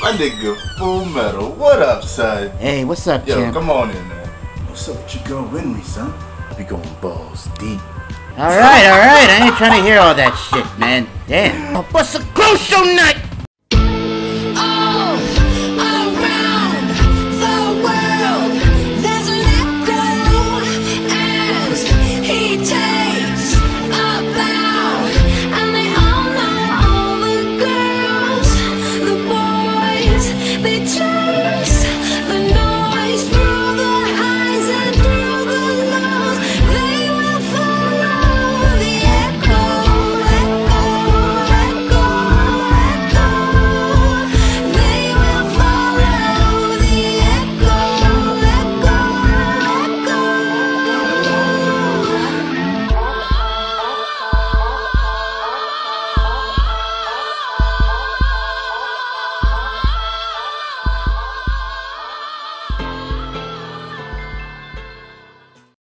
My nigga Full Metal. What up, son? Hey, what's up, Yo, champ? come on in, man. What's up with your girl Winry, son? I be going balls deep. Alright, I ain't trying to hear all that shit, man. Damn. I'll bust a crucial nut!